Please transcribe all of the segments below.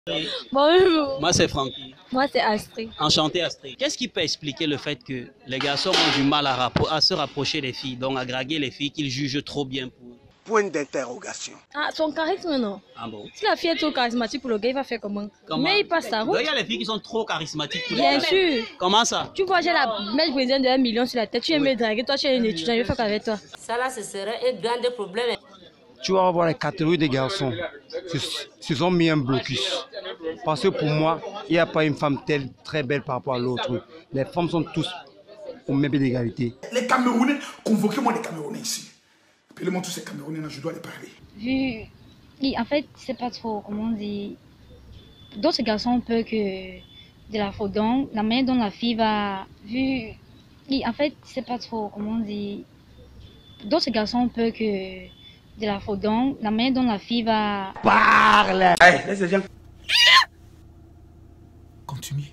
Bonjour. Moi, c'est Francky. Moi, c'est Astrid. Enchanté, Astrid. Qu'est-ce qui peut expliquer le fait que les garçons ont du mal à se rapprocher des filles, donc à draguer les filles qu'ils jugent trop bien pour eux? Point d'interrogation. Ah, son charisme, non? Ah bon? Si la fille est trop charismatique pour le gars, il va faire comment? Mais il passe sa route. Il y a les filles qui sont trop charismatiques. Bien sûr. Comment ça? Tu vois, j'ai la mèche brésilienne de 1 million sur la tête. Tu aimes me draguer. Toi, tu es une étudiante. Je vais faire qu'avec toi. Ça là, ce serait un grand problème. Tu vas voir les catégories des garçons. Ils ont mis un blocus. Parce que pour moi, il n'y a pas une femme telle, très belle par rapport à l'autre. Les femmes sont tous au même pied d'égalité. Les Camerounais, convoquez-moi les Camerounais ici. Appelez-moi tous ces Camerounais là, je dois les parler. En fait, c'est pas trop, comment on dit. D'autres garçons ont peur que de la faute. Donc, la manière dont la fille va. En fait, c'est pas trop, comment on dit. D'autres garçons ont peur que de la faute. Donc, la manière dont la fille va. Parle! Hey, laisse les gens. Continue.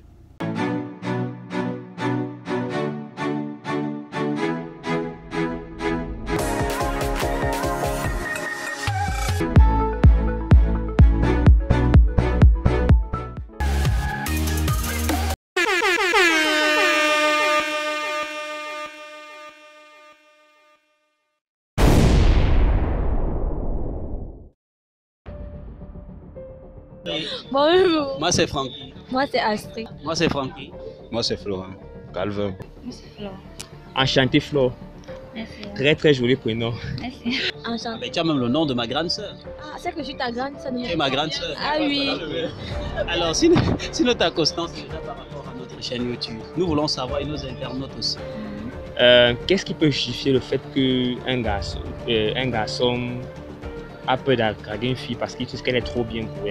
Bonjour. Moi, c'est Francky. Moi, c'est Astrid. Moi, c'est Francky. Moi, c'est Florent. Calvin. Moi, c'est Flore. Enchanté, Flo. Merci. Très très joli prénom. Merci. Enchantée. Mais tu as même le nom de ma grande sœur. Ah, c'est que je suis ta grande sœur. Tu es ma grande sœur. Ah oui. Alors, si notre constance est déjà par rapport à notre chaîne YouTube, nous voulons savoir et nos internautes aussi. Qu'est-ce qui peut justifier le fait qu'un garçon a peur d'aggrader une fille parce qu'il trouve qu'elle est trop bien pour elle?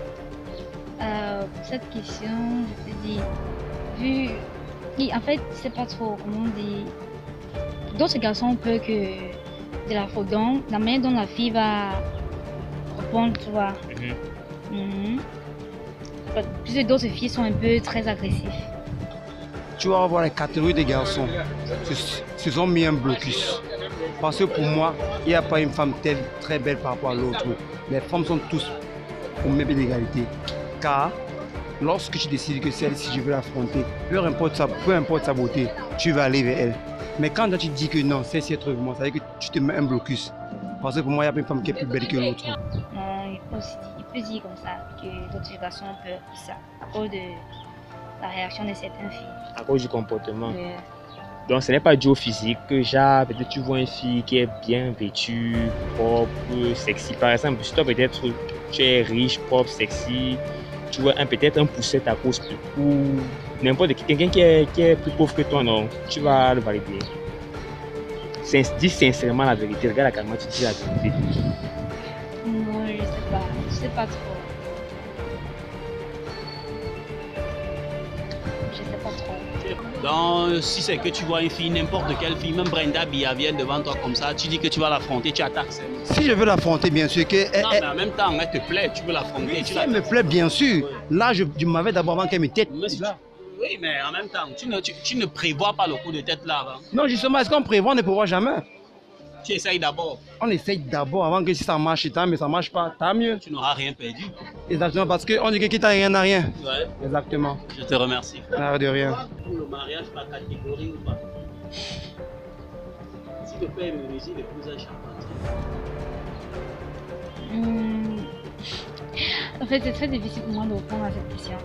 Pour cette question, je te dis, en fait, c'est pas trop, comment on dit. D'autres garçons ont peur que de la faute. Donc, la manière dont la fille va répondre, tu vois. Plus d'autres filles sont un peu très agressives. Tu vas voir les catégories des garçons. Ils ont mis un blocus. Parce que pour moi, il n'y a pas une femme telle, très belle par rapport à l'autre. Les femmes sont tous au même pied d'égalité. Car lorsque tu décides que celle-ci, je veux l'affronter, peu importe sa beauté, tu vas aller vers elle. Mais quand tu dis que non, celle-ci est trop moi, ça veut dire que tu te mets un blocus. Parce que pour moi, il n'y a pas une femme qui est plus belle que l'autre. Non, il peut dire comme ça, que d'autres garçons ont peur de ça, à cause de la réaction de certaines filles. À cause du comportement. Mais, Donc ce n'est pas dû au physique, que genre peut-être tu vois une fille qui est bien vêtue, propre, sexy. Par exemple, si toi peut-être tu es riche, propre, sexy, tu vois peut-être un poussette à cause ou n'importe qui, quelqu'un qui est plus pauvre que toi, non, tu vas le valider. Dis sincèrement la vérité, regarde la caméra, tu dis la vérité. non, je sais pas trop. Je sais pas trop. Donc, si c'est que tu vois une fille, n'importe quelle fille, même Brenda Bia vient devant toi comme ça, tu dis que tu vas l'affronter, tu attaques. Si je veux l'affronter, bien sûr que... Non, mais en même temps, elle te plaît, tu veux l'affronter. Si elle me plaît, bien sûr. Là, je m'avais d'abord avant qu'elle me tête. Oui, mais en même temps, tu ne prévois pas le coup de tête là avant. Non, justement, est-ce qu'on prévoit, on ne prévoit jamais. Tu essayes d'abord. On essaye d'abord avant que si ça marche, tant, mais ça marche pas, tant mieux. Tu n'auras rien perdu. Exactement, parce qu'on dit que qui t'a rien n'a rien. Ouais. Exactement. Je te remercie. De rien. Pour le mariage par catégorie ou pas? Si le père me réussit d'épouser un charpentier. En fait, c'est très difficile pour moi de répondre à cette question.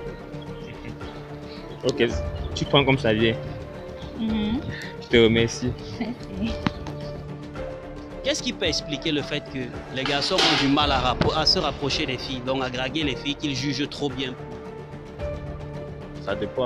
Ok, tu prends comme ça vient. Je te remercie. Merci. Qu'est-ce qui peut expliquer le fait que les garçons ont du mal à se rapprocher des filles, donc à draguer les filles qu'ils jugent trop bien pour eux? Ça dépend.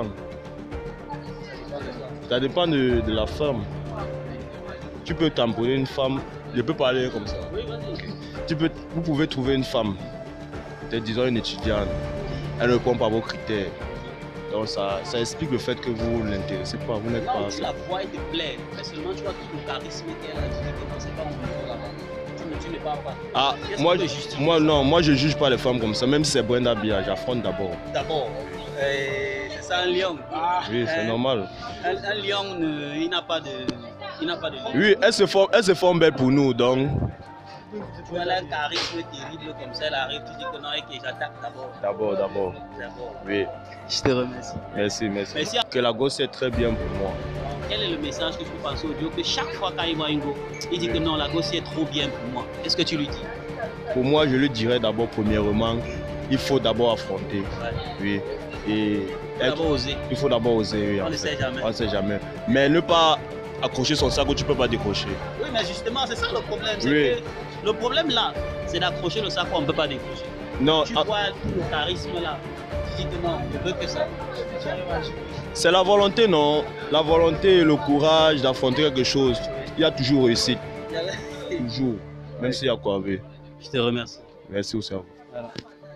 Ça dépend de la femme. Tu peux tamponner une femme, je peux parler comme ça. Vous pouvez trouver une femme, peut-être disons une étudiante, elle ne répond pas à vos critères. Donc ça explique le fait que vous ne l'intéressez pas, vous n'êtes pas... Tu la vois et te plaît, mais seulement tu vois tout le charisme qu'elle a, tu dis que non, c'est pas mon niveau là-bas. Tu ne vas pas. Ah, moi je juge pas les femmes comme ça, même si c'est Brenda Bia, j'affronte d'abord. D'abord, c'est ça un lion. Oui, c'est normal. Un lion, il n'a pas de... Oui, elle se forme belle pour nous, donc Tu as un charisme terrible comme ça, elle arrive, tu dis que non, et que j'attaque d'abord. D'abord. Oui. Je te remercie. Merci. Que la gosse est très bien pour moi. Quel est le message que tu peux passer au Dio que chaque fois qu'il voit une go, il dit que non, la gosse est trop bien pour moi. Qu'est-ce que tu lui dis? Pour moi, je lui dirais d'abord, premièrement, il faut d'abord affronter. Oui. Et il faut d'abord oser. Oui, on ne sait jamais. On ne sait jamais. Mais ne pas accrocher son sac où tu ne peux pas décrocher. Oui, mais justement, c'est ça le problème. Oui. Le problème là, c'est d'accrocher le sac où on ne peut pas décrocher. Non. Tu vois tout le charisme là. Tu dis que non, je veux que ça. C'est la volonté, non? La volonté et le courage d'affronter quelque chose. Il y a toujours réussite. Toujours. Même s'il y a quoi avec. Je te remercie. Merci aussi à vous. Voilà.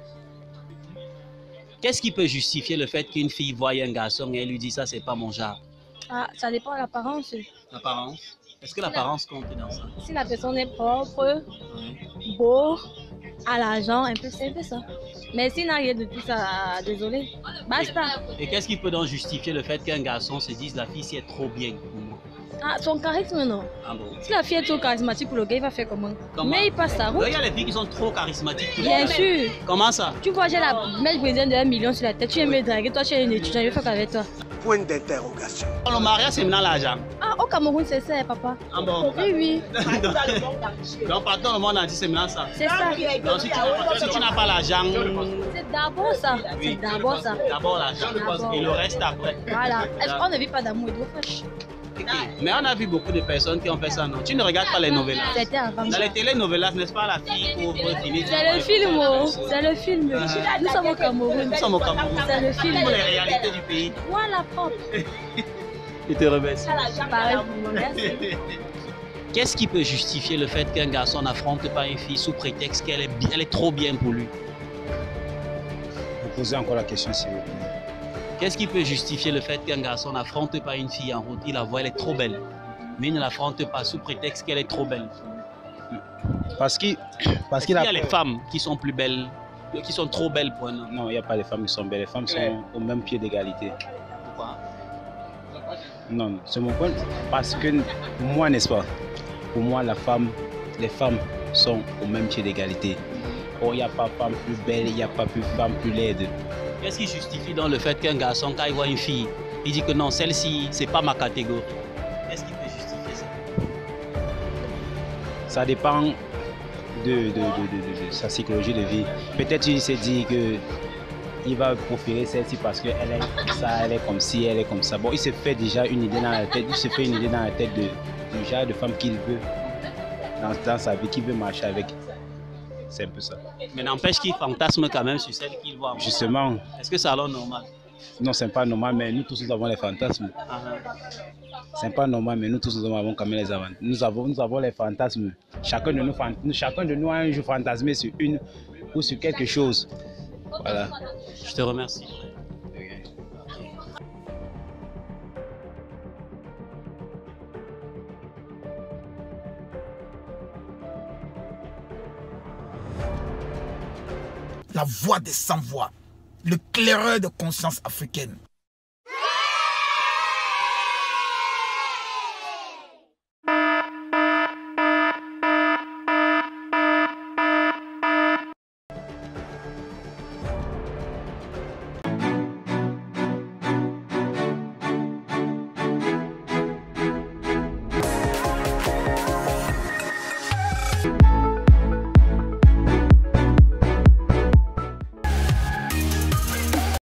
Qu'est-ce qui peut justifier le fait qu'une fille voie un garçon et elle lui dit ça, c'est pas mon genre? Ah, ça dépend de l'apparence. L'apparence? Est-ce que l'apparence compte dans ça? Si la personne est propre, beau, à l'argent, un peu, c'est un peu ça. Mais s'il n'a rien de tout ça, désolé, basta. Et qu'est-ce qui peut donc justifier le fait qu'un garçon se dise la fille, si elle est trop bien pour moi? Ah, son charisme, non. Ah bon? Si la fille est trop charismatique pour le gars, il va faire comment? Mais il passe sa route. Il y a les filles qui sont trop charismatiques. Bien sûr. Comment ça? Tu vois, j'ai la mèche brésilienne de 1 million sur la tête. Tu aimes me draguer, toi tu es une étudiante, je vais faire qu'avec toi. Point d'interrogation. Le mariage, c'est maintenant l'argent. Ah, au Cameroun, c'est ça, papa. Ah bon? Oui, oui. Donc, partout le monde a dit c'est maintenant ça. C'est ça. Donc, si tu n'as pas l'argent. C'est d'abord ça. Oui. C'est d'abord ça. D'abord l'argent. Et le reste après. Voilà. Est-ce qu'on ne vit pas d'amour et d'eau fraîche? Mais on a vu beaucoup de personnes qui ont fait ça, non? Tu ne regardes pas les novellas? C'était avant. Dans les télénovelas, n'est-ce pas, la fille pauvre finit? C'est le film, oh. C'est le film. Nous sommes au Cameroun. Nous sommes au Cameroun. C'est le film. Pour les réalités du pays. Voilà, propre. Je te remercie. Pareil pour moi, merci. Qu'est-ce qui peut justifier le fait qu'un garçon n'affronte pas une fille sous prétexte qu'elle est trop bien pour lui? Vous posez encore la question, s'il vous plaît. Qu'est-ce qui peut justifier le fait qu'un garçon n'affronte pas une fille en route? Il la voit, elle est trop belle. Mais il ne l'affronte pas sous prétexte qu'elle est trop belle. Parce qu'il y a les femmes qui sont plus belles, qui sont trop belles pour un homme. Non, il n'y a pas de femmes qui sont belles. Les femmes sont au même pied d'égalité. Pourquoi? Non, c'est mon point. Parce que moi, n'est-ce pas? Pour moi, les femmes sont au même pied d'égalité. Oh, il n'y a pas femme plus belle, il n'y a pas plus femme plus laide. Qu'est-ce qui justifie donc le fait qu'un garçon, quand il voit une fille, il dit que non, celle-ci, c'est pas ma catégorie? Qu'est-ce qui peut justifier ça? Ça dépend de sa psychologie de vie. Peut-être qu'il s'est dit que il va préférer celle-ci parce qu'elle est comme ça, elle est comme ci, elle est comme ça. Bon, il se fait déjà une idée dans la tête, du genre de femme qu'il veut dans sa vie, qu'il veut marcher avec. C'est un peu ça. Mais n'empêche qu'il fantasme quand même sur celle qu'il voit. Justement. Est-ce que c'est alors normal? Non, c'est pas normal, mais nous tous nous avons les fantasmes. C'est pas normal, mais nous tous nous avons quand même les avantages. Nous avons les fantasmes. Chacun de nous a un jour fantasmé sur une ou sur quelque chose. Voilà. Je te remercie. La voix des sans-voix, le claireur de conscience africaine.